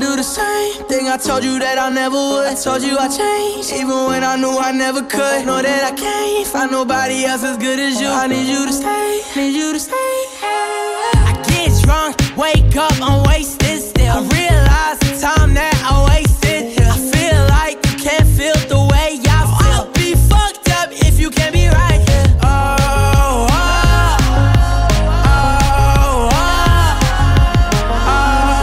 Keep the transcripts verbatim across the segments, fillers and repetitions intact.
do the same thing I told you that I never would. I told you I changed, even when I knew I never could. Know that I can't find nobody else as good as you. I need you to stay, need you to stay. I get drunk, wake up, I'm wasted still. I realize the time that I wasted. I feel like you can't feel the way I feel. I'll be fucked up if you can't be right here. Oh, oh, oh, oh, oh,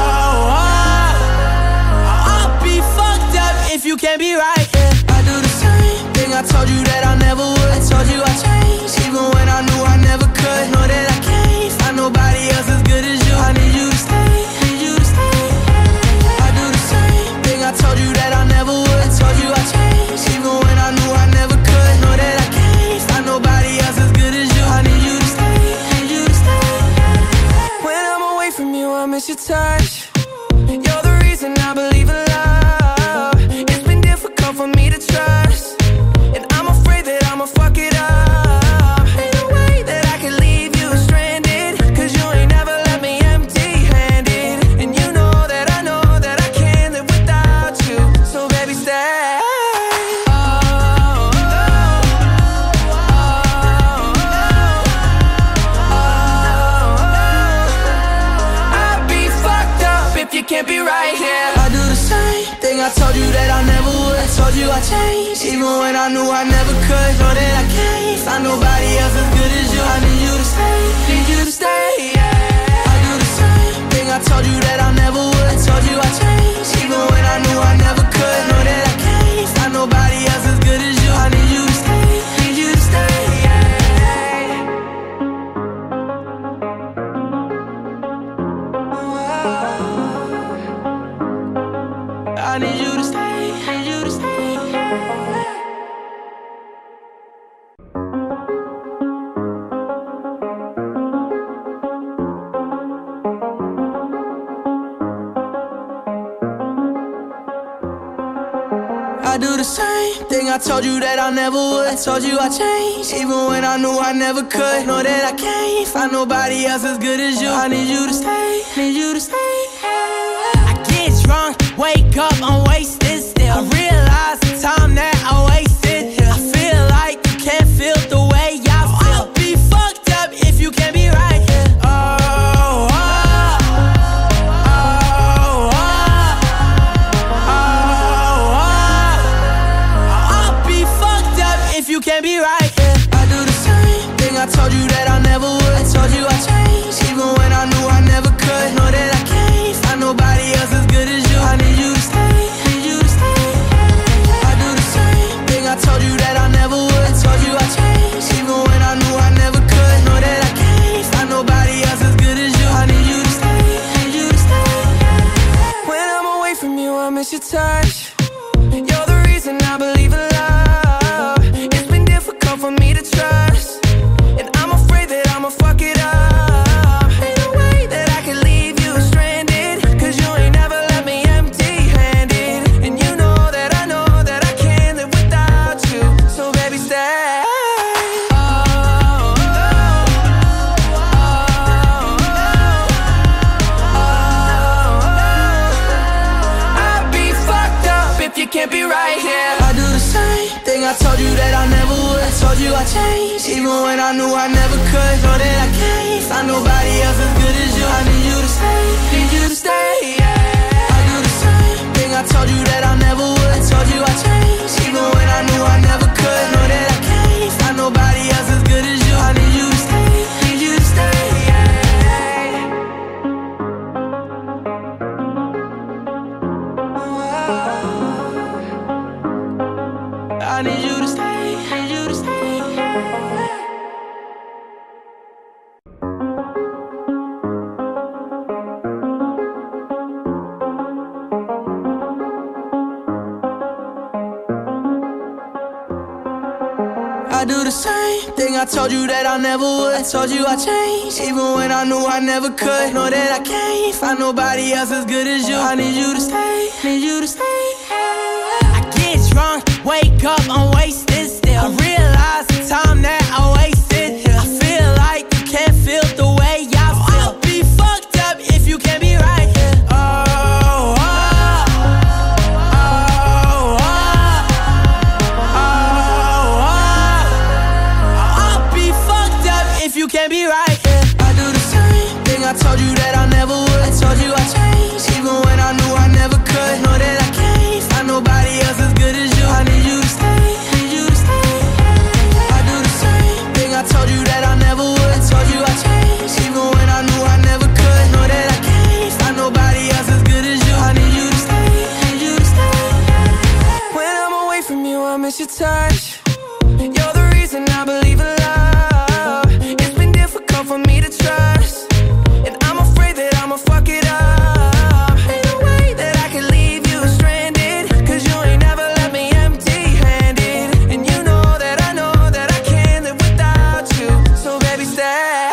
oh. I'll be fucked up if you can't be right here. I do the same thing I told you that I never would. I told you I changed, even when I knew I never could. Know that I can't find nobody else as good as you. I need you to stay, need you to stay. I do the same thing I told you that I never would. I told you I changed, even when I knew I never could. Know that I can't find nobody else as good as you. I need you to stay, need you to stay. When I'm away from you, I miss your touch. You're the reason I believe in love. It's been difficult for me to trust, and I'm afraid that I'ma fuck it up. Ain't no way that I can leave you stranded, cause you ain't never left me empty-handed. And you know that I know that I can't live without you. So baby, stay. Oh, oh, oh, oh, oh. I'd be fucked up if you can't be right here. I do the same thing I told you that I never would. I told you I changed, even when I knew I never could. Know that I can't find nobody else as good as you. I need you to stay, need you to stay, yeah. I do the same thing I told you that I never would. I told you I changed, even when I knew I never could. Know that I can't find nobody else as good as you. I need you to stay, need you to stay, yeah. I need you to stay, need you to stay. I do the same thing I told you that I never would. I told you I changed, even when I knew I never could. Know that I can't find nobody else as good as you. I need you to stay, need you to stay. I get drunk, wake up, I'm wasted still. I realize the time that I wasted. I feel like you can't feel the way I feel. I'll be fucked up if you can't be right here. Oh, oh, oh, oh, oh, oh. I'll be fucked up if you can't be right here. I do the same thing I told you that I never would. I told you I changed, even when I knew I never could. Know that I can't find nobody else as good as you. I need you to stay, need you to stay. I do the same thing I told you that I never would. I told you I changed, even when I knew I never could. Know that I can't find nobody else as good as you. I need you to stay, need you to stay. When I'm away from you, I miss your touch. You're the reason I believe in love. It's been difficult for me to trust, and I'm afraid that I'ma fuck it up. Ain't no way that I can leave you stranded, cause you ain't never left me empty-handed. And you know that I know that I can't live without you. So baby, stay. Oh, oh, oh, oh, oh. I'd be fucked up if you can't be right here. I do the same thing I told you that I never would. I told you I changed, even when I knew I never could. Know that I can't find nobody else as good as you. I need you to stay, need you to stay, yeah. I do the same thing I told you that I never would. I told you I changed, even when I knew I never could. Know that I can't find nobody else as good as you. I need you to stay, need you to stay, yeah. I need you to stay, need you to stay. I do the same thing I told you that I never would. I told you I changed, even when I knew I never could. Know that I can't find nobody else as good as you. I need you to stay, need you to stay. I get drunk, wake up, I'm wasted still. I realize the time that I wasted. I feel like you can't feel the way I feel. I'll be fucked up if you can't be right here. Oh, oh, I miss your touch. You're the reason I believe in love. It's been difficult for me to trust, and I'm afraid that I'ma fuck it up. Ain't no way that I can leave you stranded, cause you ain't never left me empty-handed. And you know that I know that I can't live without you. So baby, stay.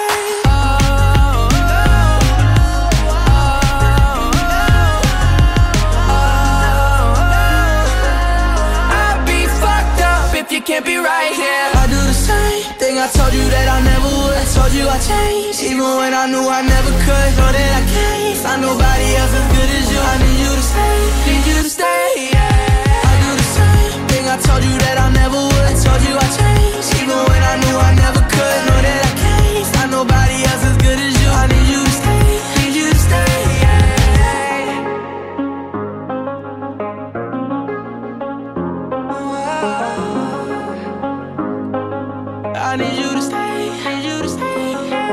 Can't be right here. I do the same thing I told you that I never would. I told you I changed, even when I knew I never could. Know that I can't find nobody else as good as you. I need you to stay, need you to stay, yeah. I do the same thing I told you that I never would. I told you I changed, even when I knew I never could. Know that I can't find nobody else as good as you. I need you to stay, need you to stay, yeah. I need you to stay, need you to stay.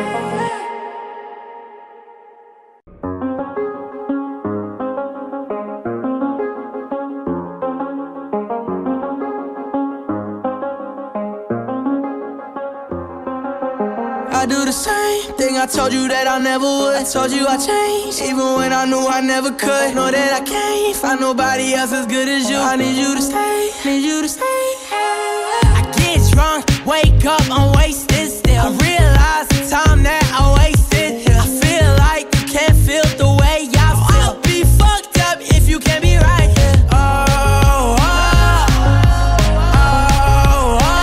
I do the same thing I told you that I never would. I told you I changed, even when I knew I never could. Know that I can't find nobody else as good as you. I need you to stay, need you to stay. I get drunk, wake up, I'm wasted still. I realize the time that I wasted. I feel like you can't feel the way I feel. I'll be fucked up if you can't be right here. Oh, oh, oh, oh,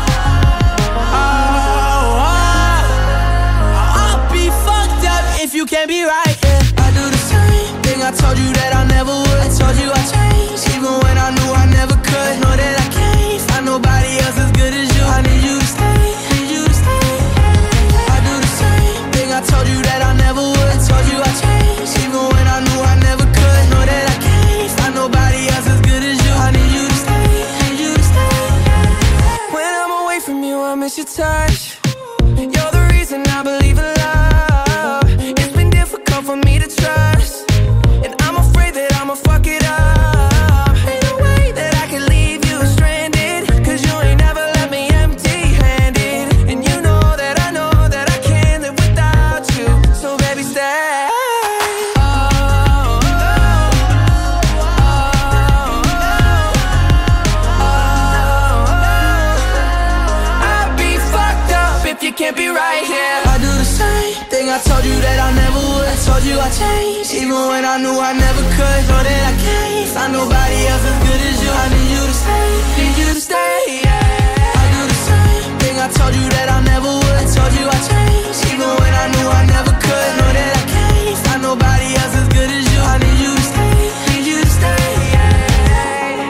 oh, oh. I'll be fucked up if you can't be right here. I do the same thing I told you that I never would. I told you I changed, even when I knew I never could. Know that I can't find nobody else as good as you. I need you to stay, need you to stay. I do the same thing I told you that I never would. I told you I changed, even when I knew I never could. Know that I can't find nobody else as good as you. I need you to stay, need you to stay. When I'm away from you, I miss your touch. You're the reason I believe in love. It's been difficult for me to trust, and I'm afraid that I'ma fuck it up. Ain't no way that I can leave you stranded, cause you ain't never left me empty-handed. And you know that I know that I can't live without you. So baby, stay. Oh, oh, oh, oh, oh. I'd be fucked up if you can't be right here. I do the same thing I told you that I never would. I told you I changed, even when I knew I never could. Know that I can't find nobody else as good as you. I need you to stay, need you to stay, yeah. I do the same thing I told you that I never would. I told you I changed, even when I knew I never could. Know that I can't find nobody else as good as you. I need you to stay, need you to stay, yeah.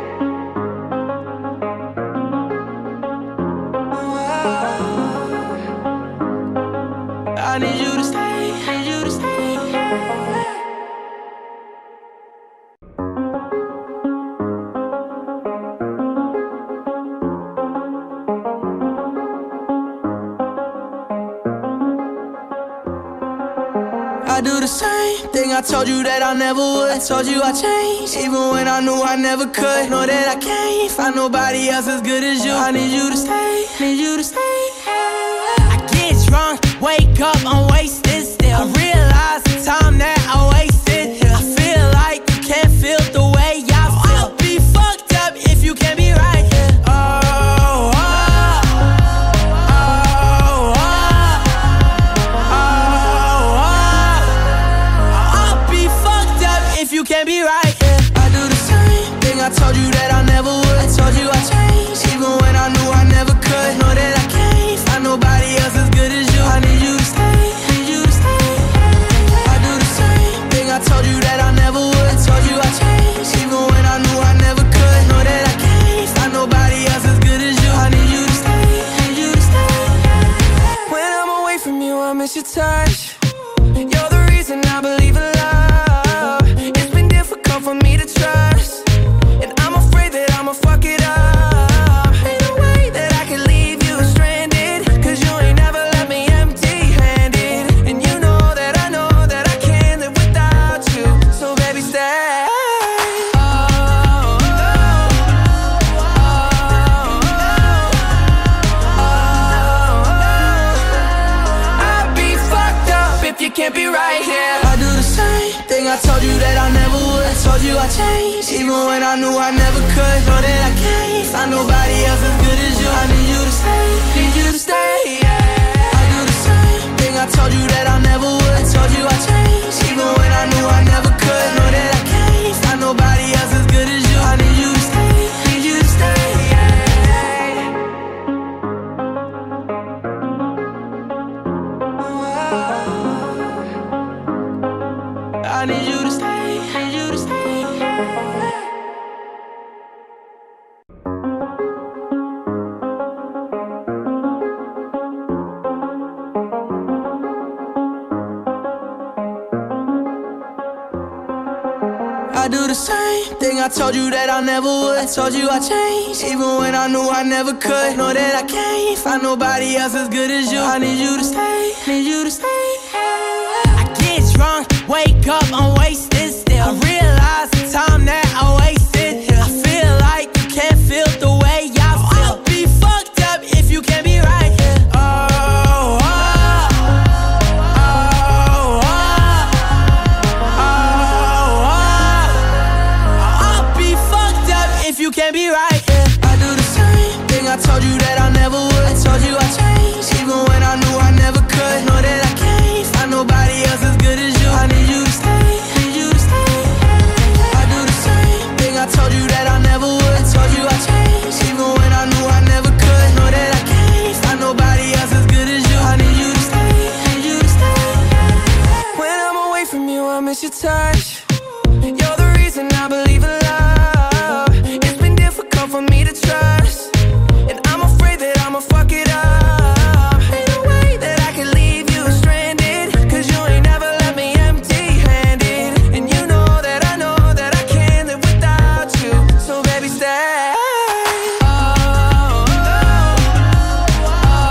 I need you to stay, need you to stay. I do the same thing I told you that I never would. I told you I changed, even when I knew I never could. Know that I can't find nobody else as good as you. I need you to stay, need you to stay. I get drunk, wake up, I'm wasted still. I realize the time that I wasted. I feel like you can't feel the way I feel. I'll be fucked up if you can't be right here. Oh, oh, oh, oh, oh, oh. I'll be fucked up if you can't be right here. I do the same thing I told you that I never would. I told you I changed, even when I knew I never could. Know that I can't find nobody else as good as you. I need you to stay, need you to stay. I do the same thing I told you that I never would. I told you I changed, even when I knew I never could. Know that I can't find nobody else as good as you. I need you to stay, need you to stay. When I'm away from you, I miss your touch. You're the reason I believe in love. It's been difficult for me to trust, and I'm afraid that I'ma fuck it up. I changed, even when I knew I never could. Know that I can't find nobody else as good as you. I need you to stay, need you to stay, yeah. I do the same thing I told you that I never would. Told you I changed, even when I knew I never could. Know that I can't find nobody else as good as you. I need you to stay, need you to stay, yeah. I need you to stay, need you to stay, yeah. I do the same thing I told you that I never would. I told you I changed, even when I knew I never could. Know that I can't find nobody else as good as you. I need you to stay, need you to stay. I get drunk, wake up, I'm wasted still. I realize the time that I wasted. I feel like you can't feel the way I feel. I'll be fucked up if you can't be right here. Oh, oh, oh, oh, oh, oh. I'll be fucked up if you can't be right here. I do the same thing I told you that I never would. I told you I changed, even when I knew I never could. Know that I can't find nobody else as good as you. I need you to stay, need you to stay. I do the same thing I told you that I never would. I told you I changed, even when I knew I never could. Know that I can't find nobody else as good as you. I need you to stay, need you to stay. When I'm away from you, I miss your touch. You're the reason I believe in love. It's been difficult for me to trust, and I'm afraid that I'ma fuck it up. Ain't no way that I can leave you stranded, cause you ain't never left me empty-handed. And you know that I know that I can't live without you. So baby, stay. Oh, oh, oh,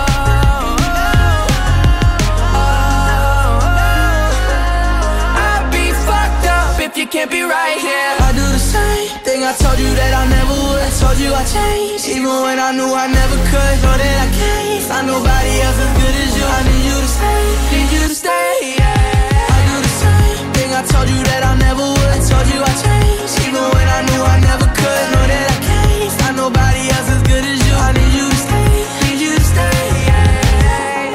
oh, oh. I'd be fucked up if you can't be right here. I do the same thing I told you that I never would. I told you I changed, even when I knew I never could. Know that I can't find nobody else as good as you. I need you to stay, need you to stay, yeah. I do the same thing I told you that I never would. I told you I changed, even when I knew I never could. Know that I can't find nobody else as good as you. I need you to stay, need you to stay, yeah.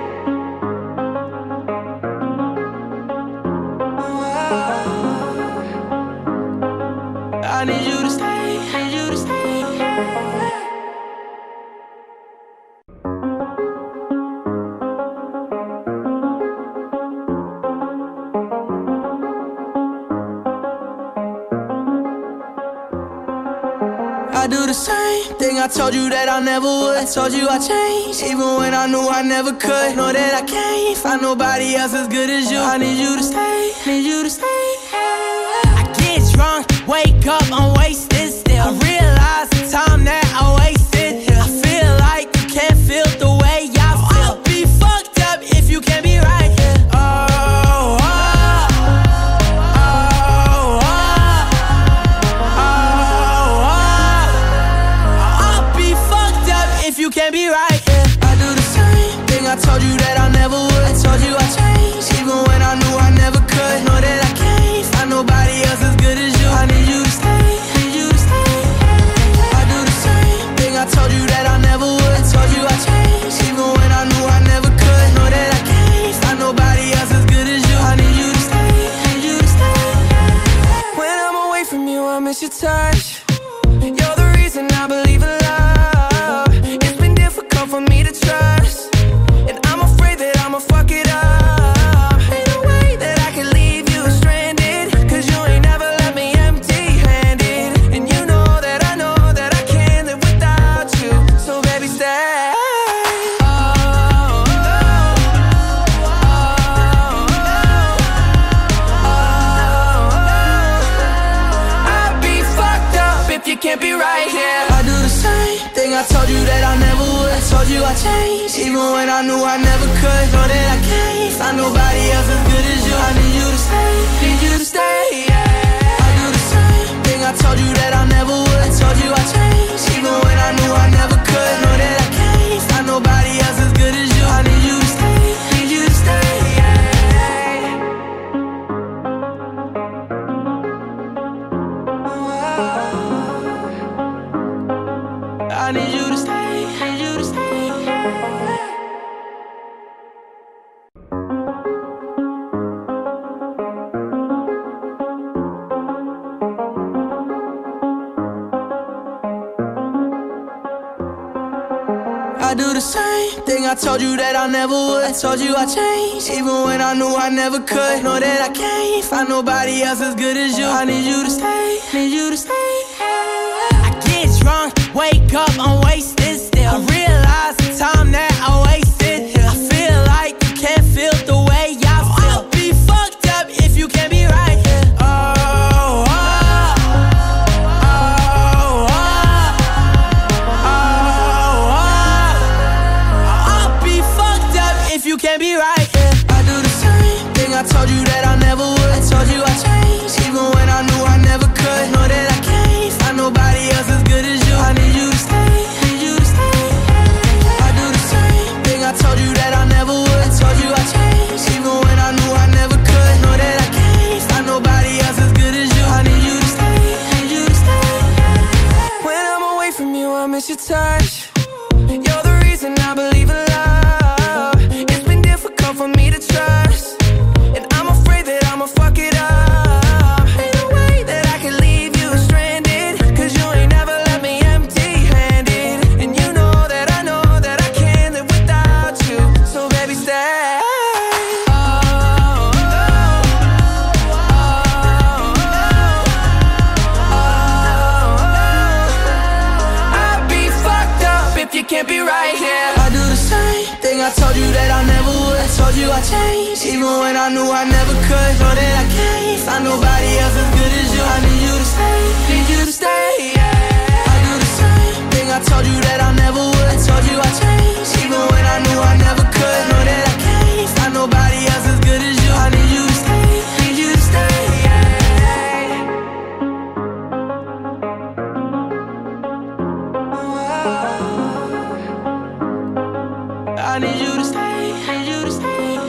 I need you to stay, need you to stay, yeah. I do the same thing I told you that I never would. I told you I changed, even when I knew I never could. Know that I can't find nobody else as good as you. I need you to stay, need you to stay. I get drunk, wake up, I'm wasted still. I realize the time that I wasted. I feel like you can't feel the way I feel. I'll be fucked up if you can't be right here. Oh, oh, oh, oh, oh, oh. I'll be fucked up if you can't be right here. I do the same thing I told you that I never would. I told you I changed, even when I knew I never could. Know that I can't find nobody else as good as you. I need you to stay, need you to stay. I do the same thing I told you that I never would. I told you I changed, even when I knew I never could. Know that I can't find nobody else as good as you. I need you to stay, need you to stay. When I'm away from you, I miss your touch. You're the reason I believe in love. It's been difficult for me to trust, and I'm afraid that I'ma fuck it up. Ain't no way that I can leave you stranded, cause you ain't never left me empty-handed. And you know that I know that I can't live without you. So baby, stay. Oh, oh, oh, oh, oh. I'd be fucked up if you can't be right here. I do the same thing I told you that I never would. I told you I changed, even when I knew I never could. Know that I can't find nobody else as good as you. I need you to stay, need you to stay, yeah. I do the same thing I told you that I never would. I told you I changed, even when I knew I never could. Know that I can't find nobody else as good as you. I need you to stay, need you to stay, yeah. I need you to stay, need you to stay. I do the same thing I told you that I never would. I told you I changed, even when I knew I never could. Know that I can't find nobody else as good as you. I need you to stay, need you to stay. I get drunk, wake up, I'm wasted still. I realize the time that I wasted. I feel like you can't feel the way I feel. I'll be fucked up if you can't be right here. Oh, oh. You can't be right, yeah. I do the same thing I told you that I never would. I told you I changed, even when I knew I never could. Know that I can't find nobody else as good as you. I need you to stay, need you to stay. I do the same thing I told you that I never would. I told you I changed, even when I knew I never could. Know that I can't find nobody else as good as you. I need you to stay, need you to stay. When I'm away from you, I miss your touch. You're the reason I believe in love. For me to trust, and I'm afraid that I'ma fuck it up. Ain't no way that I can leave you stranded, cause you ain't never left me empty-handed. And you know that I know that I can't live without you. So baby, stay. Oh, oh, oh, oh, oh. I'd be fucked up if you can't be right here. I do the same thing I told you that I never would. I told you I changed, even when I knew I never could. Know that I can't find nobody else as good as you. I need you to stay, need you to stay, yeah. I do the same thing I told you that I never would. I told you I changed, even when I knew I never could. Know that I can't find nobody else as good as you. I need you to stay, need you to stay, yeah. I need you to stay, need you to stay.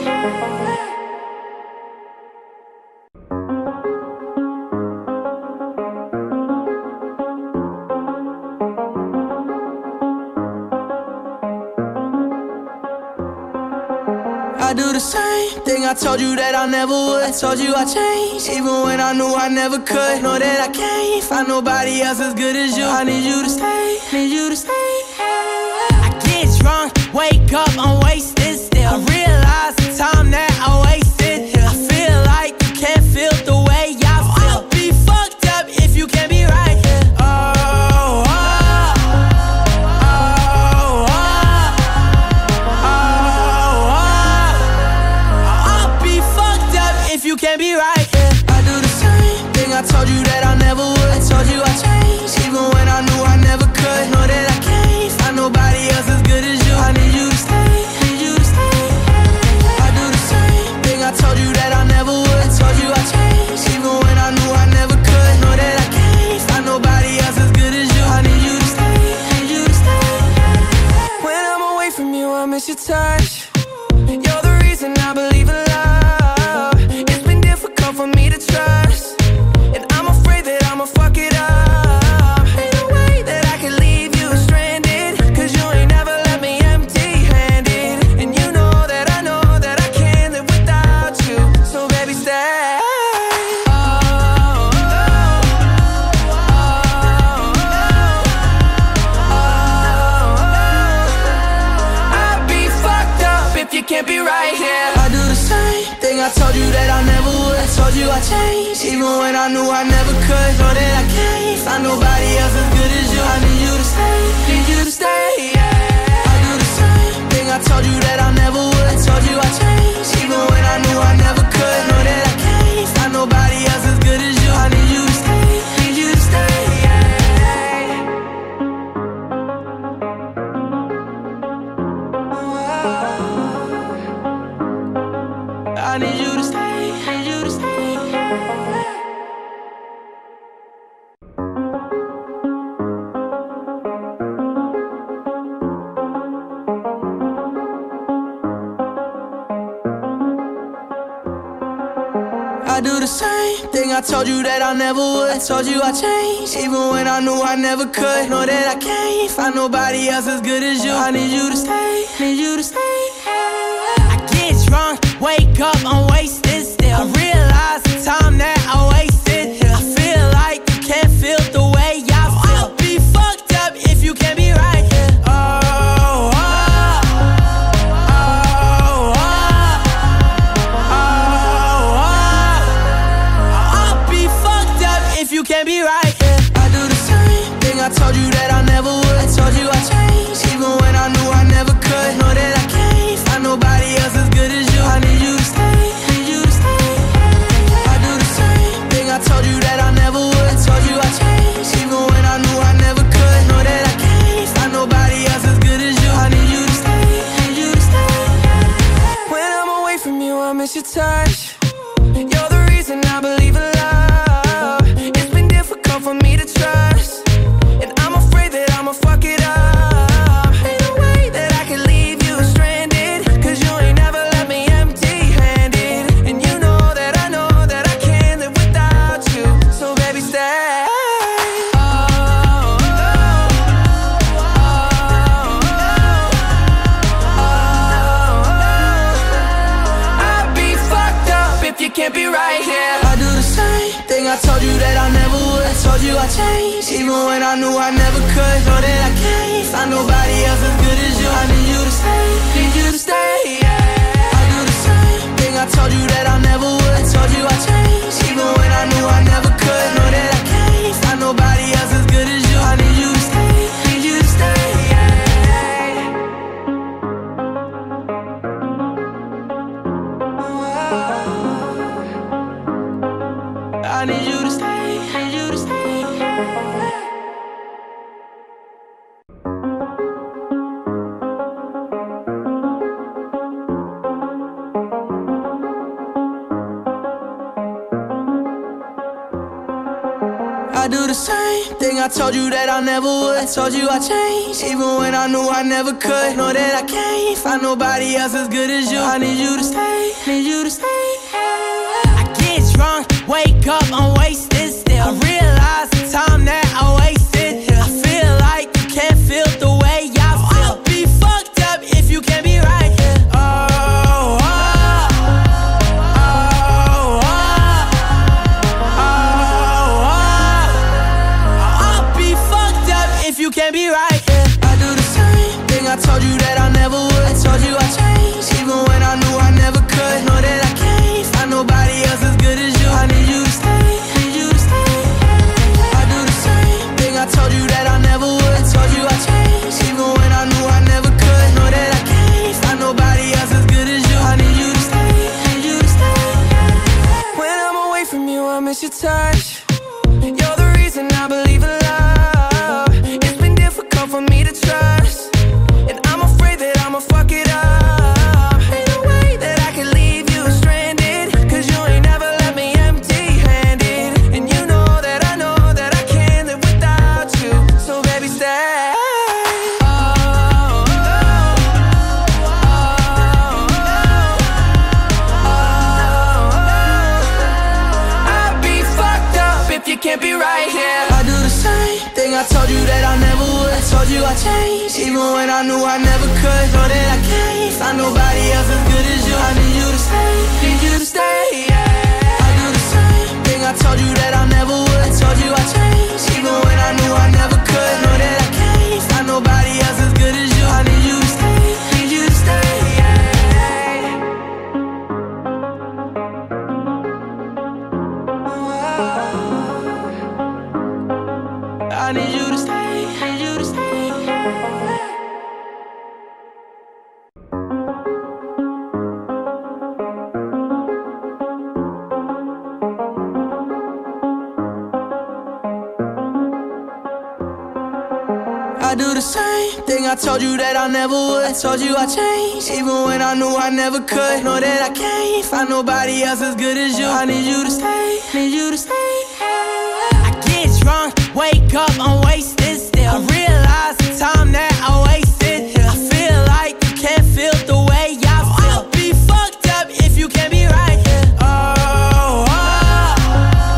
I do the same thing I told you that I never would. I told you I changed, even when I knew I never could. Know that I can't find nobody else as good as you. I need you to stay, need you to stay. I get drunk, wake up, I'm wasted still. I realize the time that I wasted. I feel like you can't feel the way I feel. I'll be fucked up if you can't be right here. Oh, oh, oh, oh, oh, oh. I'll be fucked up if you can't be right here. I do the same thing I told you that I never would. I told you I changed, even when I knew I never could. Know that I can't find nobody else as good as you. I need you to stay, need you to stay. I do the same thing I told you that I never would. I told you I changed, even when I knew I never could. Know that I can't find nobody else as good as you. I need you to stay, need you to stay. When I'm away from you, I miss your touch. You're the reason I believe in love. It's been difficult for me to trust, and I'm afraid that I'ma fuck it up. Ain't no way that I can leave you stranded, cause you ain't never left me empty-handed. And you know that I know that I can't live without you. So baby, stay. Oh, oh, oh, oh, oh. I'd be fucked up if you can't be right here. I do the same thing I told you that I never would. I told you I changed, even when I knew I never could. Know that I can't find nobody else as good as you. I need you to stay, need you to stay, yeah. I do the same thing I told you that I never would. I told you I changed, even when I knew I never could. Know that I can't find nobody else as good as you. I need you to stay, need you to stay, yeah. I need you to stay, need you to stay. I do the same thing I told you that I never would. I told you I changed, even when I knew I never could. Know that I can't find nobody else as good as you. I need you to stay, need you to stay. I get drunk, wake up, I'm wasted still. I realize the time that I wasted. I feel like you can't feel the way I feel. I'll be fucked up if you can't be right here. Oh, oh, oh, oh, oh, oh. I'll be fucked up if you can't be right here. I do the same thing I told you that I never would. I told you I changed, even when I knew I never could. Know that I can't find nobody else as good as you. I need you to stay, need you to stay. I do the same thing I told you that I never would. I told you I changed, even when I knew I never could. Know that I can't find nobody else as good as you. I need you to stay, need you to stay. When I'm away from you, I miss your touch. You're the reason I believe in love. It's been difficult for me to trust, and I'm afraid that I'ma fuck it up. Ain't no way that I can leave you stranded, cause you ain't never left me empty-handed. And you know that I know that I can't live without you. So baby, stay. Oh, oh, oh, oh, oh. I'd be fucked up if you can't be right here. I do the same thing I told you that I never would. I told you I changed, even when I knew I never could. Know that I can't find nobody else as good as you. I need you to stay, need you to stay, yeah. I do the same thing I told you that I never would. I told you I changed, even when I knew I never could. Know that I can't find nobody else as good as you. I need you to stay, need you to stay, yeah. I need you to stay, need you to stay. I do the same thing I told you that I never would. I told you I changed, even when I knew I never could. Know that I can't find nobody else as good as you. I need you to stay, need you to stay. I get drunk, wake up, I'm wasted still. I realize the time that I wasted. I feel like you can't feel the way I feel. I'll be fucked up if you can't be right here. Oh, oh, oh, oh, oh, oh. I'll be fucked up if you can't be right here. I do the same thing I told you that I never would. I told you I changed, even when I knew I never could. Know that I can't find nobody else as good as you. I need you to stay, need you to stay. I do the same thing I told you that I never would. I told you I changed, even when I knew I never could. Know that I can't find nobody else as good as you. I need you to stay, need you to stay. When I'm away from you, I miss your touch. You're the reason I believe in love. It's been difficult for me to trust, and I'm afraid that I'ma fuck it up. Ain't no way that I can leave you stranded, cause you ain't never left me empty-handed. And you know that I know that I can't live without you. So baby, stay. Oh, oh, oh, oh, oh. I'd be fucked up if you can't be right here. I do the same thing I told you that I never would. I told you I changed, even when I knew I never could. Know that I can't find nobody else as good as you. I need you to stay, need you to stay, yeah. I do the same thing I told you that I never would. I told you I changed, even when I knew I never could. Know that I can't find nobody else as good as you. I need you to stay, need you to stay, yeah. I need you to stay, need you to stay. I do the same thing I told you that I never would. I told you I changed, even when I knew I never could. Know that I can't find nobody else as good as you. I need you to stay, need you to stay. I get drunk, wake up, I'm wasted still. I realize the time that I wasted. I feel like you can't feel the way I feel. I'll be fucked up if you can't be right here. Oh, oh,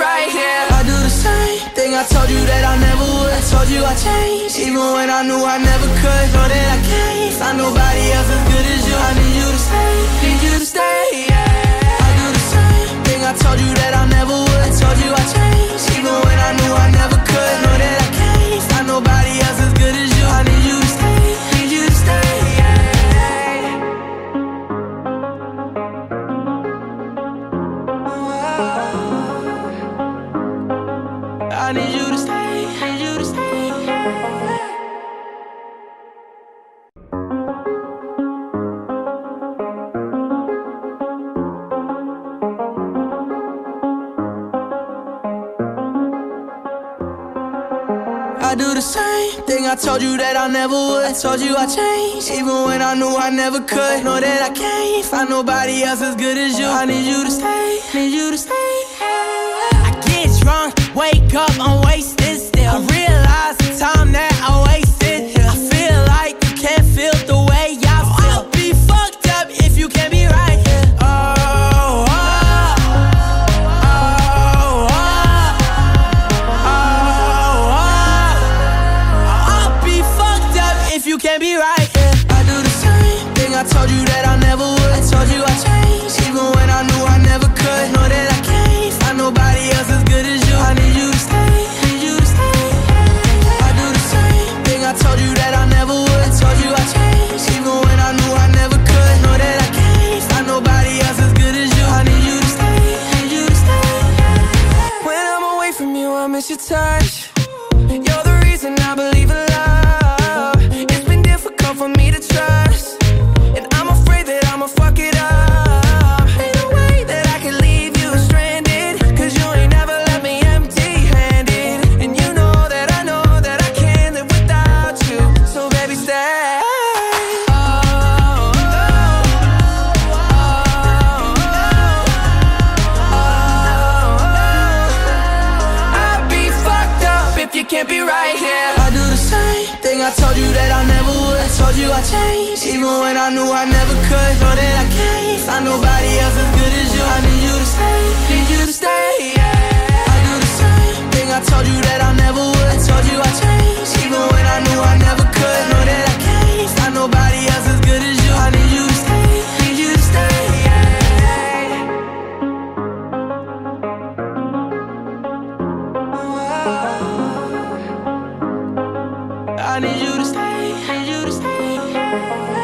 right here. I do the same thing I told you that I never would. I told you I changed, even when I knew I never could. Know that I can't find nobody else as good as you. I need you to stay, need you to stay, yeah. I do the same thing I told you that I never would. I told you I changed, even when I knew I never could. Know that I can't find nobody else as good as you. I need you to stay, need you to stay, yeah. I need you to stay, need you to stay, yeah. I do the same thing I told you that I never would. I told you I changed, even when I knew I never could. Know that I can't find nobody else as good as you. I need you to stay, need you to stay. I get drunk, wake up, I'm wasted still. I realize the time that I wasted. I feel like you can't feel the way I feel. I'll be fucked up if you can't be right here. Oh, oh, oh, oh, oh, oh. I'll be fucked up if you can't be right here. I do the same thing I told you that I never would. I told you I changed, even when I knew I never could. Know that I can't find nobody else as good as you. I need you to stay, need you to stay. I do the same thing I told you that I never would. I told you I changed, even when I knew I never could. Know that I can't find nobody else as good as you. I need you to stay, need you to stay. When I'm away from you, I miss your touch. You're the reason I believe in love. It's been difficult for me to trust, and I'm afraid that I'ma fuck it up. Ain't no way that I can leave you stranded, cause you ain't never left me empty-handed. And you know that I know that I can't live without you. So baby, stay. Oh, oh, oh, oh, oh. I'd be fucked up if you can't be right here. I do the same thing I told you that I never would. I told you I changed, even when I knew I never could. Know that I can't find nobody else as good as you. I need you to stay, need you to stay, yeah. I do the same thing I told you that I never would. I told you I changed, even when I knew I never could. Know that I can't find nobody else as good as you. I need you to stay, need you to stay, yeah. I need you to stay, need you to stay, yeah.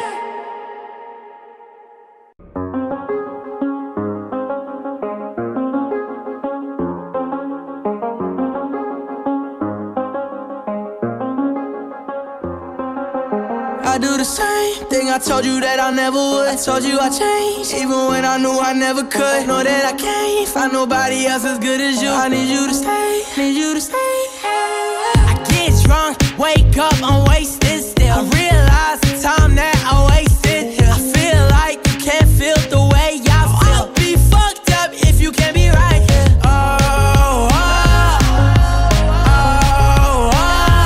I do the same thing I told you that I never would. I told you I changed, even when I knew I never could. Know that I can't find nobody else as good as you. I need you to stay, need you to stay. I get drunk, wake up, I'm wasted still. I realize the time that I wasted. I feel like you can't feel the way I feel. I'll be fucked up if you can't be right here. Oh, oh, oh, oh,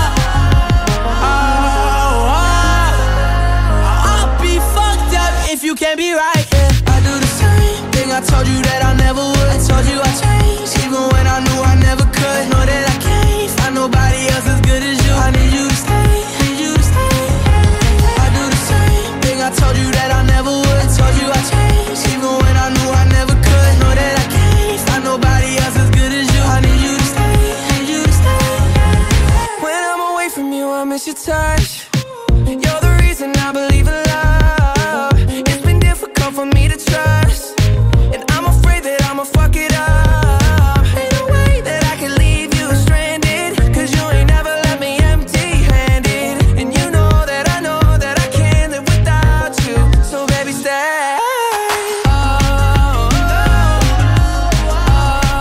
oh, oh. I'll be fucked up if you can't be right here. I do the same thing I told you that I never would. I told you I changed, even when I knew I never could. Know that I can't find nobody else as good as you. I need you to stay, need you to stay. I do the same thing I told you that I never would. I told you I changed, even when I knew I never could. Know that I can't find nobody else as good as you. I need you to stay, need you to stay. When I'm away from you, I miss your touch. You're the reason I believe in love. It's been difficult for me to trust, and I'm afraid that I'ma fuck it up. Ain't no way that I can leave you stranded, cause you ain't never left me empty-handed. And you know that I know that I can't live without you. So baby, stay. Oh, oh, oh,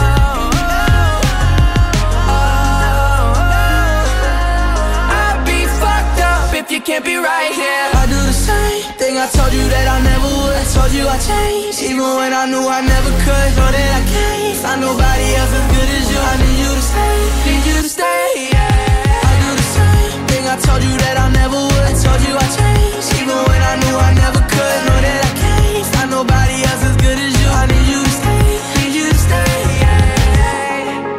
oh, oh. I'd be fucked up if you can't be right here. I do the same thing I told you that I never would. I told you I changed, even when I knew I never could. Know that I can't find nobody else as good as you. I need you to stay, need you to stay, yeah. I do the same thing I told you that I never would. I told you I changed, even when I knew I never could. Know that I can't find nobody else as good as you. I need you to stay, need you to stay, yeah.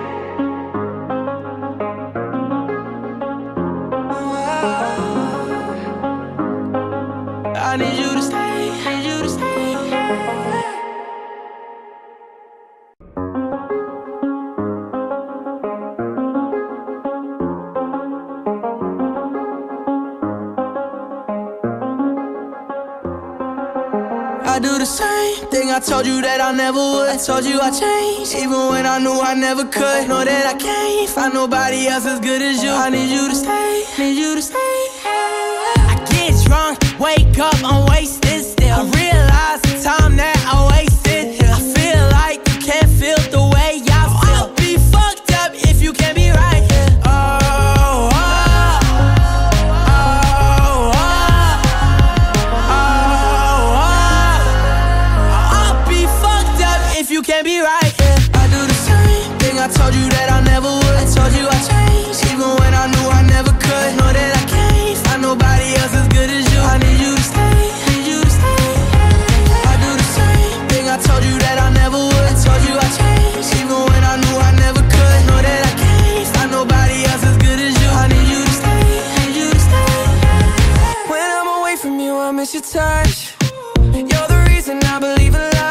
I do the same thing I told you that I never would. I told you I changed, even when I knew I never could. Know that I can't find nobody else as good as you. I need you to stay, need you to stay. I get drunk, wake up, I'm wasted still. I realize the time that I wasted. I feel like you can't feel the way I feel. I'll be fucked up if you can't be right here. Oh, oh. You can't be right, yeah. I do the same thing I told you that I never would. I told you I changed, even when I knew I never could. Know that I can't find nobody else as good as you. I need you to stay, need you to stay. I do the same thing I told you that I never would. I told you I changed, even when I knew I never could. Know that I can't find nobody else as good as you. I need you to stay, need you to stay. When I'm away from you, I miss your touch. You're the reason I believe in love.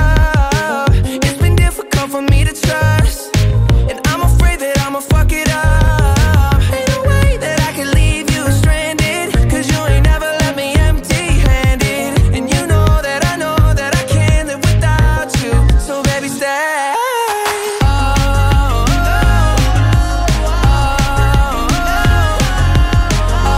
For me to trust, and I'm afraid that I'ma fuck it up. Ain't no way that I can leave you stranded, cause you ain't never left me empty-handed. And you know that I know that I can't live without you. So baby, stay. Oh, oh, oh, oh,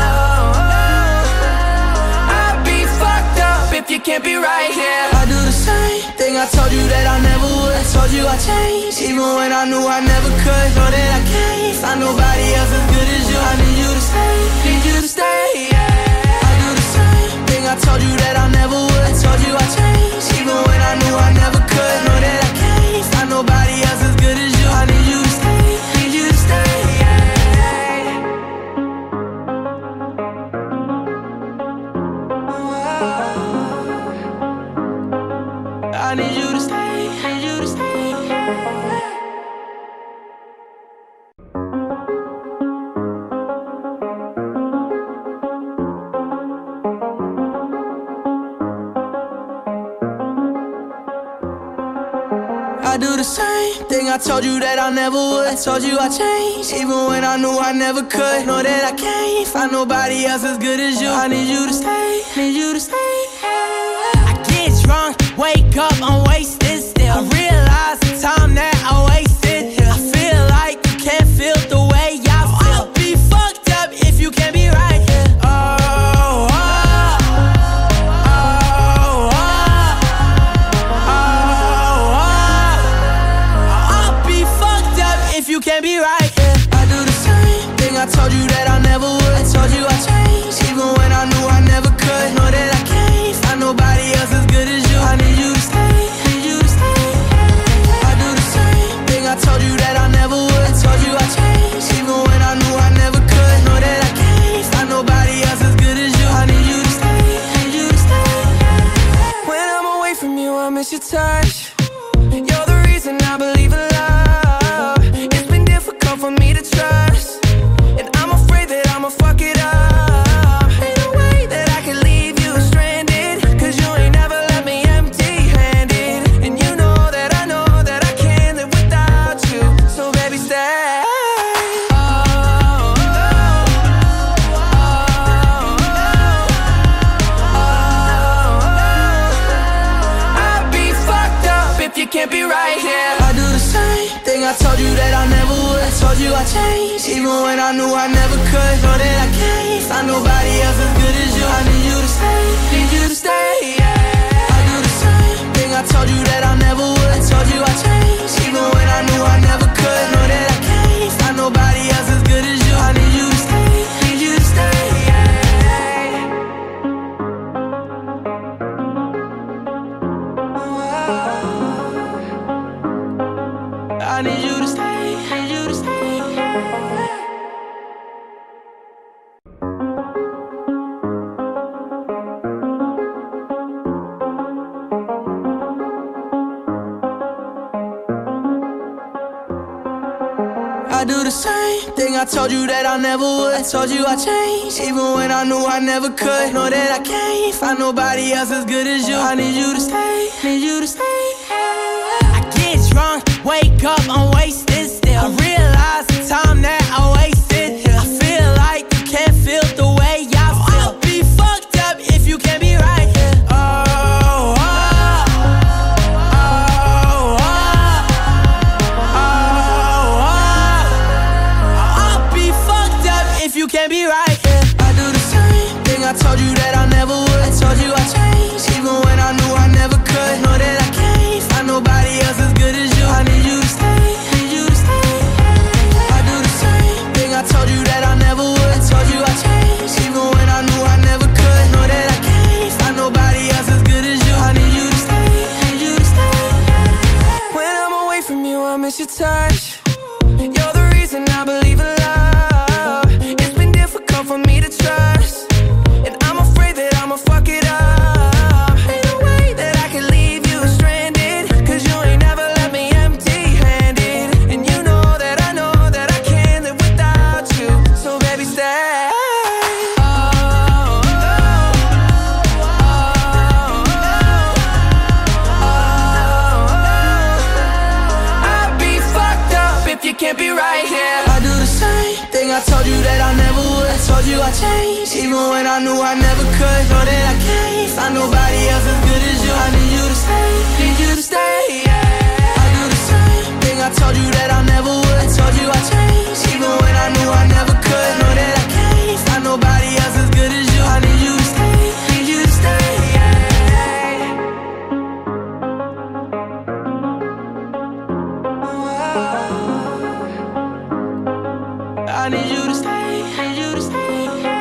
oh. I'd be fucked up if you can't be right here. I do the same thing I told you that I never would. I told you I changed, even when I knew I never could. Know that I can't find nobody else as good as you. I need you to stay, need you to stay, yeah. I do the same thing I told you that I never would. I told you I changed, even when I knew I never could. Know that I can't find nobody else as good as you. I need you to stay, need you to stay, yeah. I need you to stay, need you to stay. I do the same thing I told you that I never would. I told you I changed, even when I knew I never could. Know that I can't find nobody else as good as you. I need you to stay, need you to stay. I get drunk, wake up, I'm wasted still. I realize the time that I wasted. I feel like you can't feel the way I feel. I'll be fucked up if you can't be right here. Oh, oh, oh, oh, oh, oh. I'll be fucked up if you can't be right here. I do the same thing I told you that I never would. I told you I changed, even when I knew I never could. Know that I can't find nobody else as good as you. I need you to stay, need you to stay. I do the same thing I told you that I never would. I told you I changed, even when I knew I never could. Know that I can't find nobody else as good as you. I need you to stay, need you to stay. When I'm away from you, I miss your touch. You're the reason I believe in love. It's been difficult for me to trust, and I'm afraid that I'ma fuck it up. Ain't no way that I can leave you stranded, cause you ain't never left me empty-handed. And you know that I know that I can't live without you. So baby, stay. Oh, oh, oh, oh, oh. I'd be fucked up if you can't be right here. I do the same thing I told you that I never would. I told you I changed, even when I knew I never could. Know that I can't find nobody else as good as you. I need you to stay, need you to stay, yeah. I do the same thing I told you that I never would. I told you I changed, even when I knew I never could. Know that I can't find nobody else as good as you. I need you to stay, need you to stay, yeah. I need you to stay, need you to stay. I do the same thing I told you that I never would. I told you I changed, even when I knew I never could. Know that I can't find nobody else as good as you. I need you to stay, need you to stay. I get drunk, wake up, I'm wasted still. I realize the time that I wasted. I feel like you can't feel the way I feel. I'll be fucked up if you can't be right here. Oh, oh, oh. can't be right here. I do the same thing I told you that I never would. I told you I changed, even when I knew I never could. Know that I can't find nobody else as good as you. I need you to stay, need you to stay, yeah. I do the same thing I told you that I never would. I told you I changed, even when I knew I never could. Know that I can't find nobody else as good as you. I need you to stay, need you to stay, yeah. I need you to stay, need you to stay.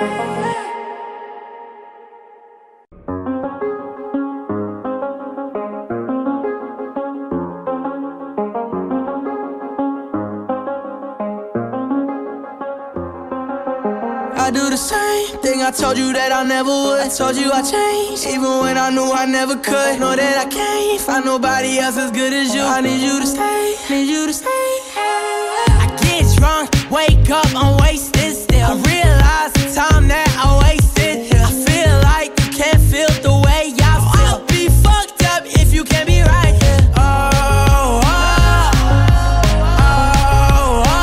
I do the same thing I told you that I never would. I told you I changed, even when I knew I never could. Know that I can't find nobody else as good as you. I need you to stay, need you to stay. I get drunk, wake up, I'm wasted still. I realize the time that I wasted. I feel like you can't feel the way I feel. I'll be fucked up if you can't be right here. Oh, oh, oh, oh,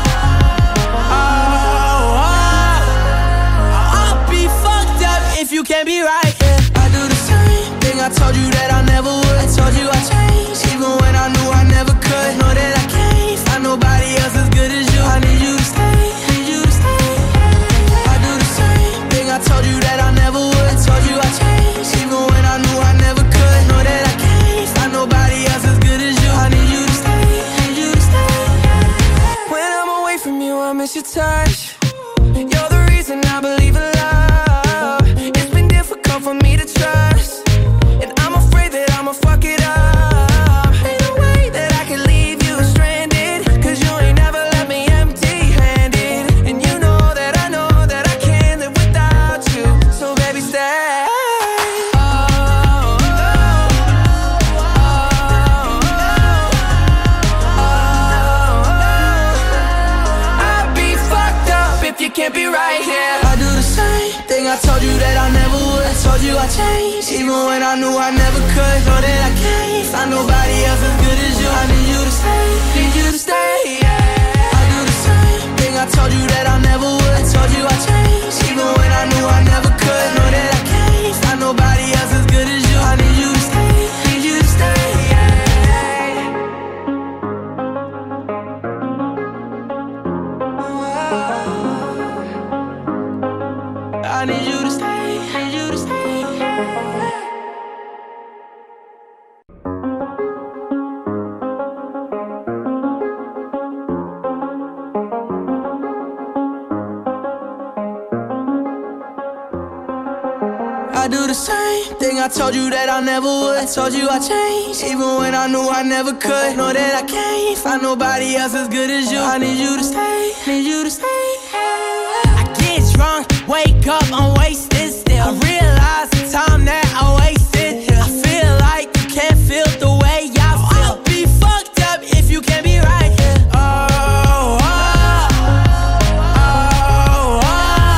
oh, oh. I'll be fucked up if you can't be right here. I do the same thing I told you that I never would. I told you I changed, even when I knew I never could. Know that I can't find nobody else as good as you. I need you to stay, need you to stay. I do the same thing I told you that I never would. I told you I changed, even when I knew I never could. Know that I can't find nobody else as good as you. I need you to stay, need you to stay. When I'm away from you, I miss your touch. You're the reason I believe in love. It's been difficult for me to trust, and I'm afraid that I'ma fuck it up. Ain't no way that I can leave you stranded, cause you ain't never left me empty-handed. And you know that I know that I can't live without you. So baby, stay. Oh, oh, oh, oh, oh. I'd be fucked up if you can't be right here. I do the same thing I told you that I never would. I told you I changed, even when I knew I never could. Know that I can't find nobody else as good as you. I need you to stay, need you to stay, yeah. I do the same thing I told you that I never would. I told you I changed, even when I knew I never could. Know that I can't find nobody else as good as you. I need you to stay, need you to stay, yeah. I need you to stay, need you to stay. I do the same thing I told you that I never would. I told you I changed, even when I knew I never could. Know that I can't find nobody else as good as you. I need you to stay, need you to stay. I get drunk, wake up, I'm wasted still. I realize the time that I wasted. I feel like you can't feel the way I feel. I'll be fucked up if you can't be right here. Oh, oh, oh, oh,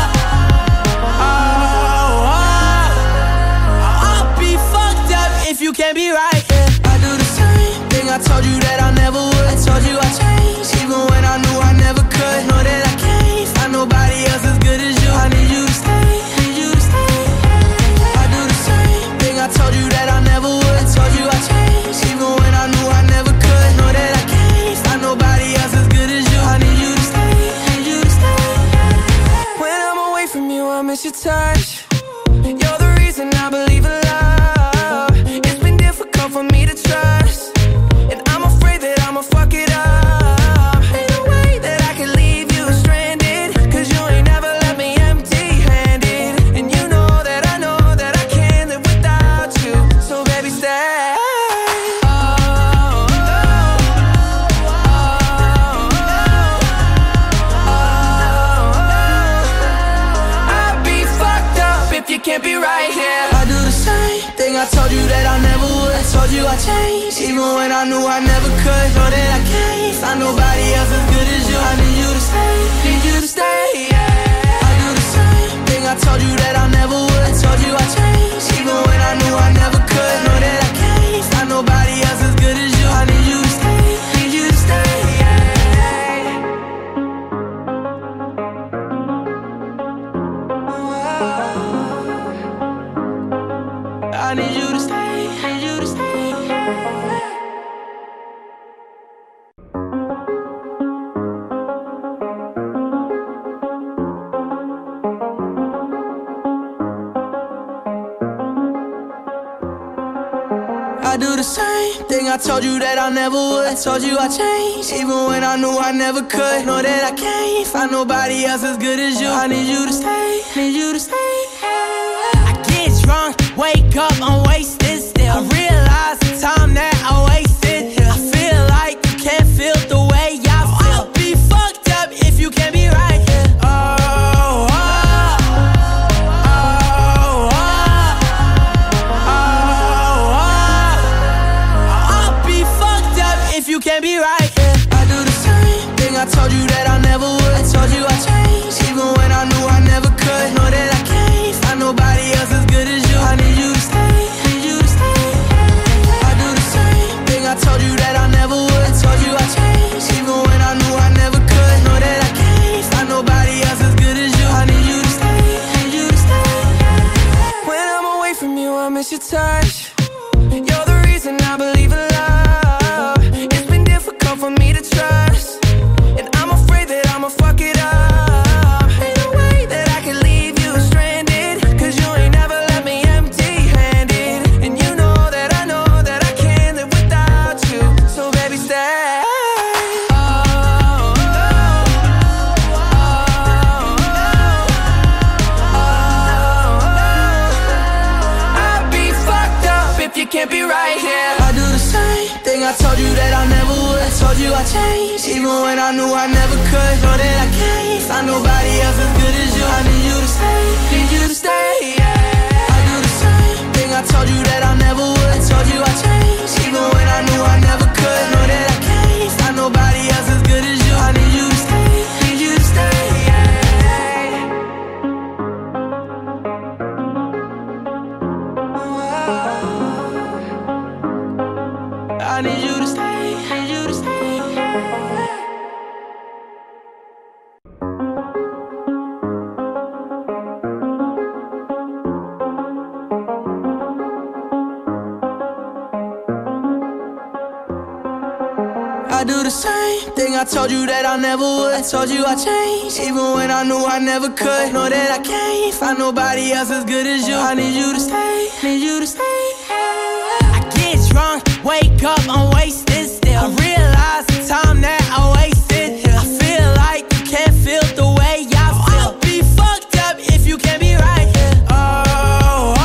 oh, oh. I'll be fucked up if you can't be right here. I do the same thing I told you that I never would. I told you I changed, even when I knew I never could. Know that I can't find nobody else as good as you. I need you to stay, need you to stay. I do the same thing I told you that I never would. I told you I changed, even when I knew I never could. Know that I can't find nobody else as good as you. I need you to stay, need you to stay. When I'm away from you, I miss your touch. You're the reason I believe in love. It's been difficult for me to trust, and I'm afraid that I'ma fuck it up. Ain't no way that I can leave you stranded, cause you ain't never left me empty-handed. And you know that I know that I can't live without you. So baby, stay. Oh, oh, oh, oh, oh. I'd be fucked up if you can't be right here. I do the same thing I told you that I never would. I told you I changed, even when I knew I never could. Know that I can't find nobody else as good as you. I need you to stay, need you to stay, yeah. I do the same thing I told you that I never would. I told you I changed, even when I knew I never could. Know that I can't find nobody else as good as you. I need you to stay, need you to stay, yeah. do the same thing I told you that I never would. I told you I changed, even when I knew I never could. Know that I can't find nobody else as good as you. I need you to stay, need you to stay. I get drunk, wake up, I'm wasted still. I realize the time that I wasted. I feel like you can't feel the way I feel. I'll be fucked up if you can't be right here. Oh, oh, oh, oh, oh, oh. I'll be fucked up if you can't be right here. I do the same thing I told you that I never would. I told you I changed, even when I knew I never could. Know that I can't find nobody else as good as you. I need you to stay, need you to stay. I do the same thing I told you that I never would. I told you I changed, even when I knew I never could. Know that I can't find nobody else as good as you. I need you to stay, need you to stay. When I'm away from you, I miss your touch. You're the reason I believe in love. It's been difficult for me to trust, and I'm afraid that I'ma fuck it up. Ain't no way that I can leave you stranded, cause you ain't never left me empty-handed. And you know that I know that I can't live without you. So baby, stay. Oh, oh, oh, oh, oh. I'd be fucked up if you can't be right here. I do the same thing I told you that I never would. I told you I changed, even when I knew I never could. Know that I can't find nobody else as good as you. I need you to stay, need you to stay, yeah. I do the same thing I told you that I never would. I told you I changed, even when I knew I never could. Know that I can't find nobody else as good as you. I need you to stay, need you to stay, yeah. I need you to stay, need you to stay. I do the same thing I told you that I never would. I told you I changed, even when I knew I never could. Know that I can't find nobody else as good as you. I need you to stay, need you to stay. I get drunk, wake up, I'm wasted still. I realize the time that I wasted. I feel like you can't feel the way I feel. I'll be fucked up if you can't be right here. Oh, oh,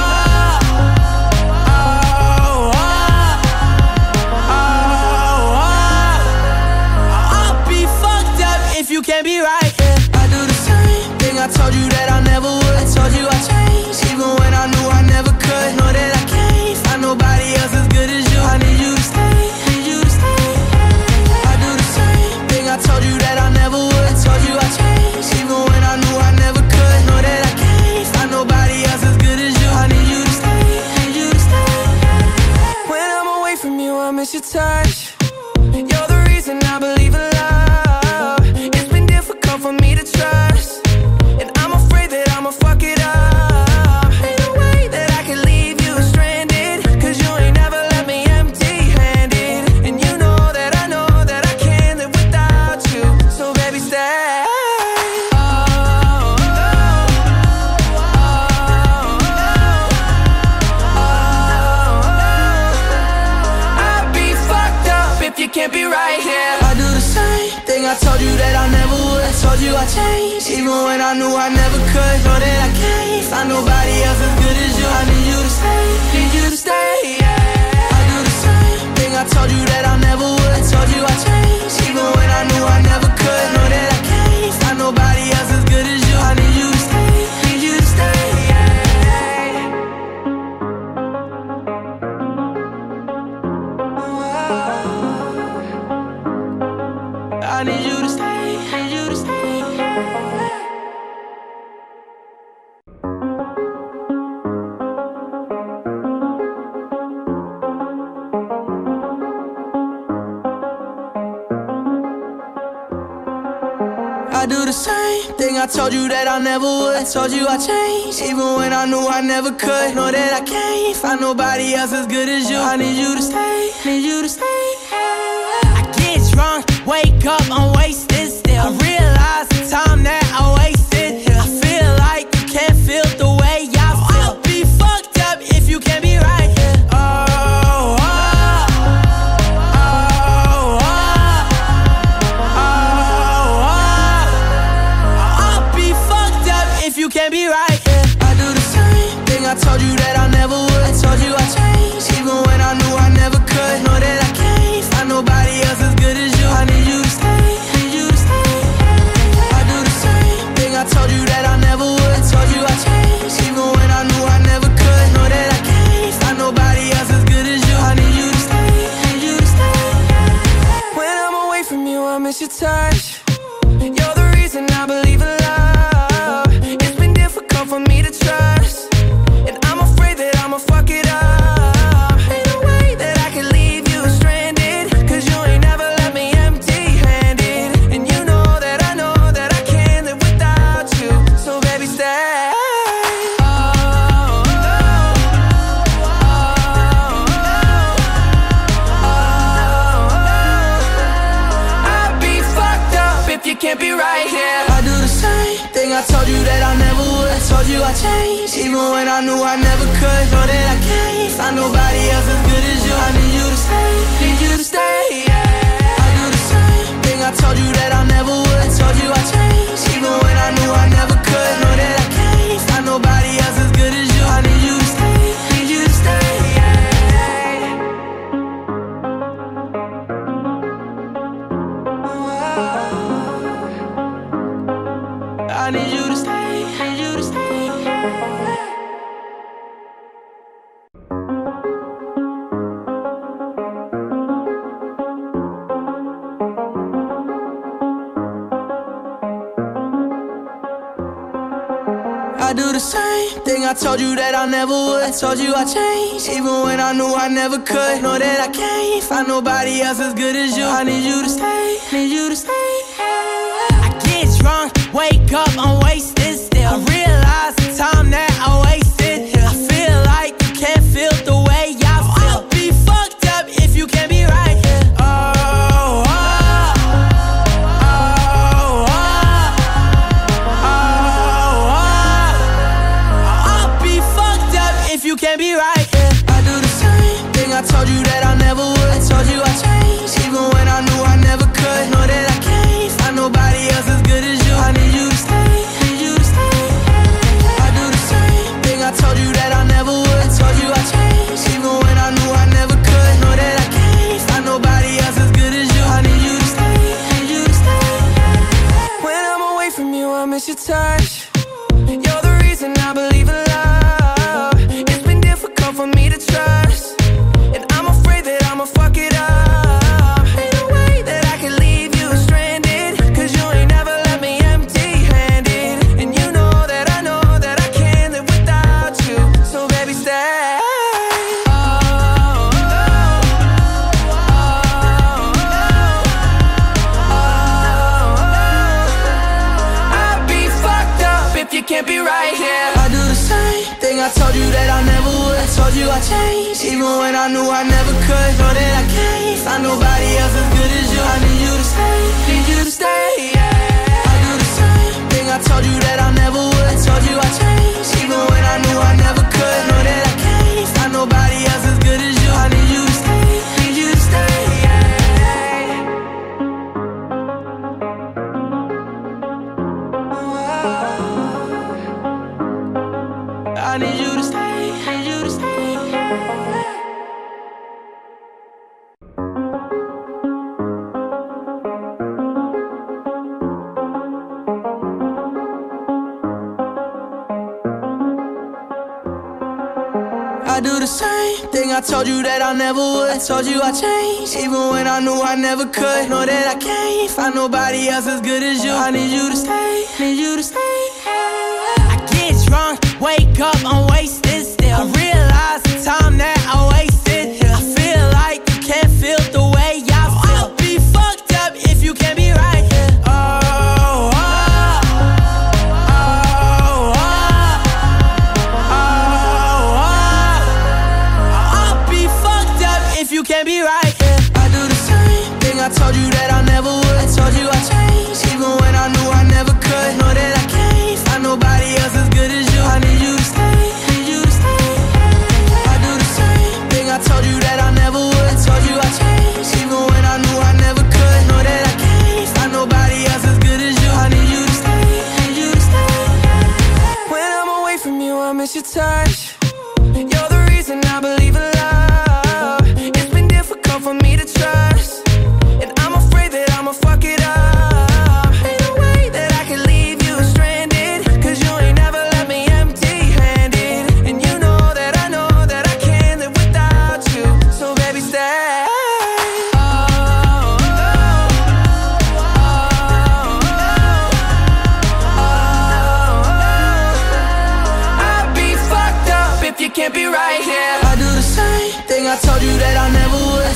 oh, oh, oh, oh. I'll be fucked up if you can't be right here. I do the same thing I told you that I never would. I told you I changed, even when I knew I never could. Know that I can't find nobody else as good as you. I need you to stay, need you to stay. I do the same thing I told you that I never would. I told you I changed, even when I knew I never could. Know that I can't find nobody else as good as you. I need you to stay, need you to stay. When I'm away from you, I miss your touch. You're the reason I believe in love. It's been difficult for me to trust, and I'm afraid that I'ma fuck it up. Ain't no way that I can leave you stranded, cause you ain't never left me empty-handed. And you know that I know that I can't live without you. So baby, stay. Oh, oh, oh, oh, oh. I'd be fucked up if you can't be right here. I do the same thing I told you that I never would. I told you I changed, even when I knew I never could. Know that I can't find nobody else as good as you. I need you to stay, need you to stay, yeah. I do the same thing I told you that I never would. I told you I changed, even when I knew I never could. Know that I can't find nobody else as good as you. I need you to stay, need you to stay, yeah. I need you to stay, need you to stay. I do the same thing I told you that I never would. I told you I changed, even when I knew I never could. Know that I can't find nobody else as good as you. I need you to stay, need you to stay. I get drunk, wake up, I'm wasted still. I realize the time that I wasted. I feel like you can't feel the way I feel. I'll be fucked up if you can't be right here. Oh, oh, oh. touch. You're the reason I believe in love. It's been difficult for me to trust, and I'm afraid that I'ma fuck it up. Ain't no way that I can leave you stranded, cause you ain't never left me empty-handed. And you know that I know that I can't live without you. So baby, stay. You can't be right here. I do the same thing I told you that I never would. I told you I changed, even when I knew I never could. Know that I can't find nobody else as good as you. I need you to stay, need you to stay, yeah. I do the same thing I told you that I never would. I told you I changed, even when I knew I never could. Know that I can't find nobody else as good as you. I need you to stay, need you to stay, yeah. I need you to stay, need you to stay. I do the same thing I told you that I never would. I told you I changed, even when I knew I never could. Know that I can't find nobody else as good as you. I need you to stay, need you to stay. I get drunk, wake up, I'm wasted still. I realize the time that I wasted. I feel like you can't feel the way I feel. I'll be fucked up if you can't be right here. Oh, oh, oh, oh, oh, oh. I'll be fucked up if you can't be right here. I do the same thing I told you that I never would. I told you I changed, even when I knew I never could. Know that I can't find nobody else as good as you. I need you to stay, need you to stay. I do the same thing I told you that I never would. I told you I changed, even when I knew I never could. Know that I can't find nobody else as good as you. I need you to stay, need you to stay. When I'm away from you, I miss your touch. You're the reason I believe in love. It's been difficult for me to trust, and I'm afraid that I'ma fuck it up. Ain't no way that I can leave you stranded, cause you ain't never left me empty-handed. And you know that I know that I can't live without you. So baby, stay. Oh, oh, oh, oh, oh. I'd be fucked up if you can't be right here. I do the same thing I told you that I never would. I told you I changed, even when I knew I never could. Know that I can't find nobody else as good as you. I need you to stay, need you to stay, yeah. I do the same thing I told you that I never would. I told you I changed, even when I knew I never could. Know that I can't find nobody else as good as you. I need you to stay, need you to stay, yeah. I need you to stay, need you to stay. I do the same thing I told you that I never would. I told you I changed, even when I knew I never could. Know that I can't find nobody else as good as you. I need you to stay, need you to stay. I get drunk, wake up, I'm wasted still. I realize the time that I wasted. I feel like you can't feel the way I feel. I'll be fucked up if you can't be right here. Oh, oh, oh, oh, oh, oh. I'll be fucked up if you can't be right here. I do the same thing I told you that I never would. I told you I changed, even when I knew I never could. Know that I can't find nobody else as good as you. I need you to stay, need you to stay.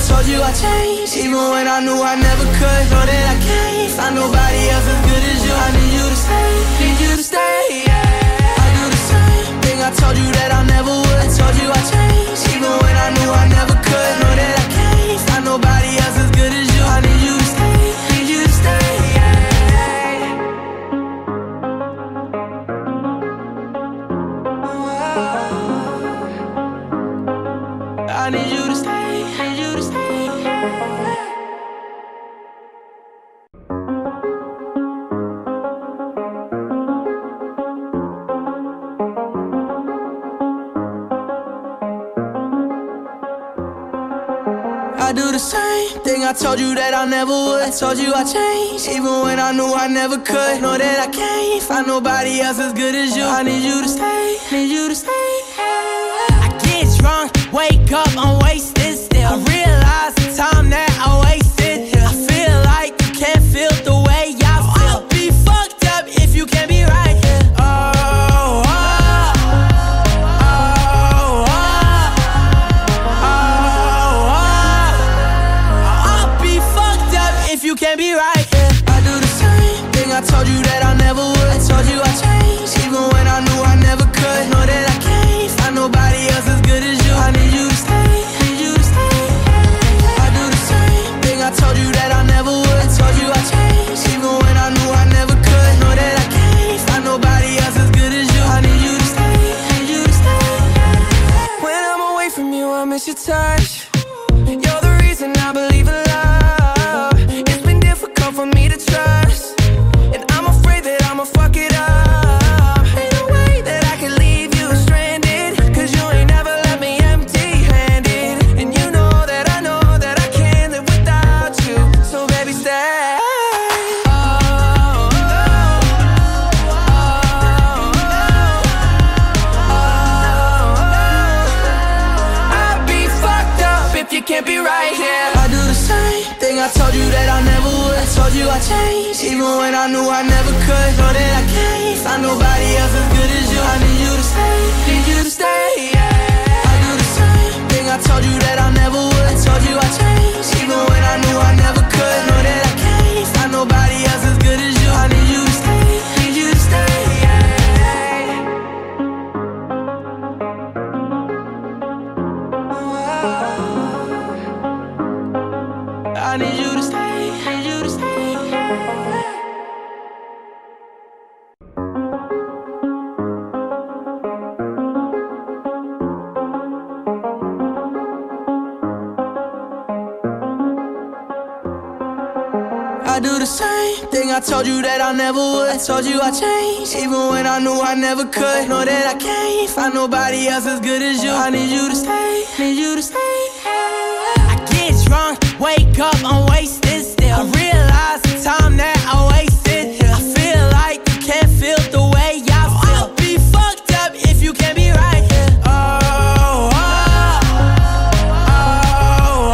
told you I changed, even when I knew I never could. Know that I can't find nobody else as good as you. I need you to stay, need you to stay, yeah. I do the same thing I told you that I never would. Told you I changed, even when I knew I never could. Know that I can't find nobody else as good as you. I need you to stay, need you to stay, yeah. I need you to stay, need you to stay, yeah. I do the same thing I told you that I never would. I told you I changed, even when I knew I never could. Know that I can't find nobody else as good as you. I need you to stay, need you to stay, yeah. I get drunk, wake up, I'm wasted still. I realize the time that I wasted here. I feel like you can't feel the way I feel. I'll be fucked up if you can't be right here. Oh, oh, oh, oh, oh, oh. I'll be fucked up if you can't be right here. I do the same thing I told you that I never would. I told you I changed, even when I knew I never could. Know that I can't find nobody else as good as you. I need you to stay, need you to stay. I do the same thing I told you that I never would. I told you I changed, even when I knew I never could. Know that I can't find nobody else as good as you. I need you to stay, need you to stay. When I'm away from you, I miss your touch. You're the reason I believe in love. It's been difficult for me to trust, and I'm afraid that I'ma fuck it up. Ain't no way that I can leave you stranded, cause you ain't never left me empty-handed. And you know that I know that I can't live without you. So baby, stay. Oh, oh, oh, oh, oh. I'd be fucked up if you can't be right here. I do the same thing I told you that I never would. I told you I changed, even when I knew I never could. Know that I can't find nobody else as good as you. I need you to stay, need you to stay, yeah. I do the same thing I told you that I never would. I told you I changed, even when I knew I never could. Know that I can't find nobody else as good as you. I need you to stay, need you to stay, yeah. I need you to stay, need you to stay, yeah. I do the same thing I told you that I never would. I told you I changed, even when I knew I never could. Know that I can't find nobody else as good as you. I need you to stay, need you to stay, yeah. I get drunk, wake up, I'm wasted still. I realize the time that I wasted here. I feel like you can't feel the way I feel. I'll be fucked up if you can't be right here. Oh, oh, oh, oh,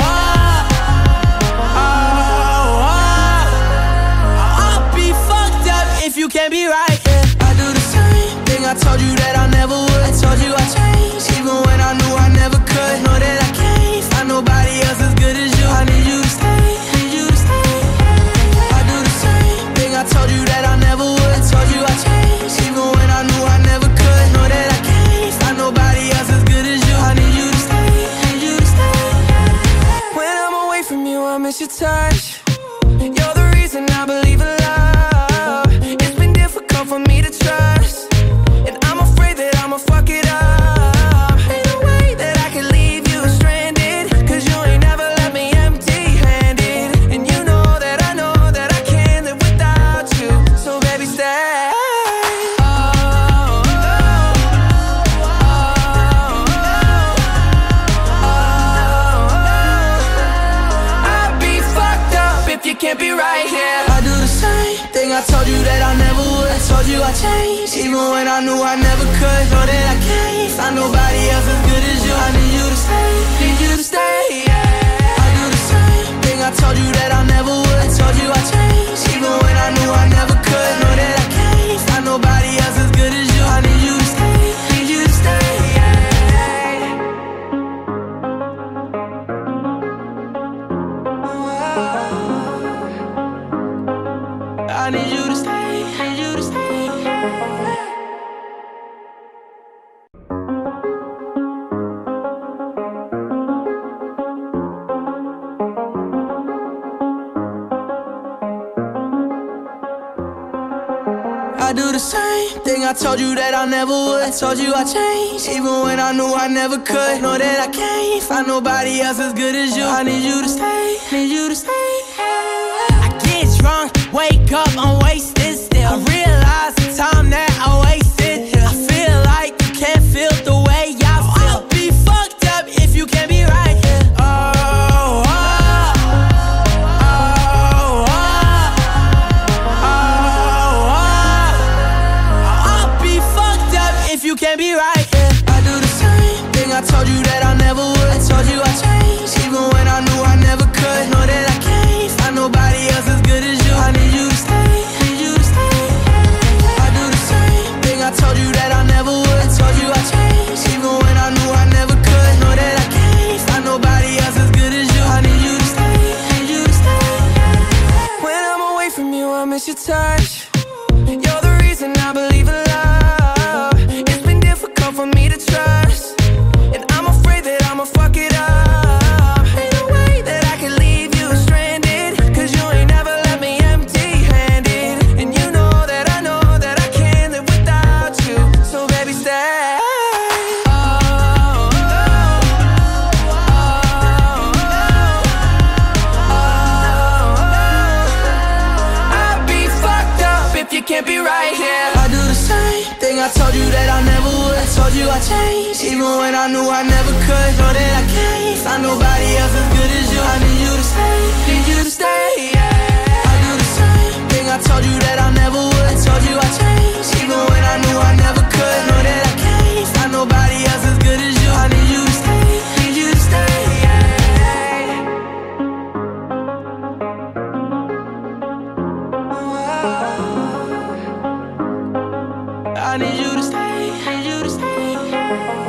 oh, oh. I'll be fucked up if you can't be right here. I do the same thing I told you that I never would. I told you I changed, even when I knew I never could. Know that I can't find nobody else as good as you. I need you to stay, need you to stay. I do the same thing I told you that I never would. I told you I changed, even when I knew I never could. Know that I can't find nobody else as good as you. I need you to stay, need you to stay. When I'm away from you, I miss your touch. You're the reason I believe in love. It's been difficult for me to trust, and I'm afraid that I'ma fuck it up. Ain't no way that I can leave you stranded, cause you ain't never left me empty-handed. And you know that I know that I can't live without you. So baby, stay. Oh, oh, oh, oh, oh. I'd be fucked up if you can't be right here. I do the same thing I told you that I never would. I told you I changed, even when I knew I never could. Know that I can't find nobody else as good as you. I need you to stay, need you to stay, yeah. I do the same thing I told you that I never would. I told you I changed, even when I knew I never could. Know that I can't find nobody else as good as you. I need you to stay, need you to stay, yeah. need you to stay, need you to stay. I do the same thing I told you that I never would. I told you I changed, even when I knew I never could. Know that I can't find nobody else as good as you. I need you to stay, need you to stay. I get drunk, wake up, I'm wasted still. I realize the time that I wasted. I feel like you can't feel the way I feel. I'll be fucked up if you can't be right here. Oh, oh, oh, oh, oh, oh. I'll be fucked up if you can't be right here. I do the same thing I told you that I never would. I told you I changed, even when I knew I never could. Know that I can't find nobody else as good as you. I need you to stay, need you to stay. I do the same thing I told you that I never would. I told you I changed, even when I knew I never could. Know that I can't find nobody else as good as you. I need you to stay, need you to stay. When I'm away from you, I miss your touch. You're the reason I believe in love. It's been difficult for me to trust, and I'm afraid that I'ma fuck it up. Ain't no way that I can leave you stranded, cause you ain't never left me empty-handed. And you know that I know that I can't live without you. So baby, stay. Oh, oh, oh, oh, oh. I'd be fucked up if you can't be right here. I do the same thing I told you that I never would. I told you I changed, even when I knew I never could. Know that I can't find nobody else as good as you. I need you to stay, need you to stay, yeah. I do the same thing I told you that I never would. I told you I changed, even when I knew I never could. Know that I can't find nobody else as good as you. I need you to stay, need you to stay, yeah. I need you to stay, need you to stay.